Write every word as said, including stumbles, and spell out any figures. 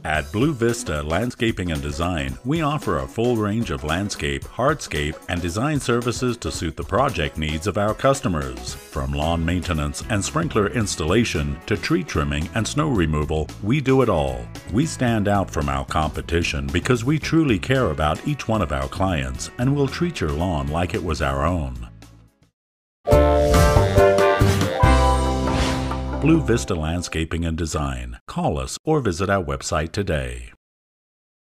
At Blue Vista Landscaping and Design, we offer a full range of landscape, hardscape, and design services to suit the project needs of our customers. From lawn maintenance and sprinkler installation to tree trimming and snow removal, we do it all. We stand out from our competition because we truly care about each one of our clients and will treat your lawn like it was our own. Blue Vista Landscaping and Design. Call us or visit our website today.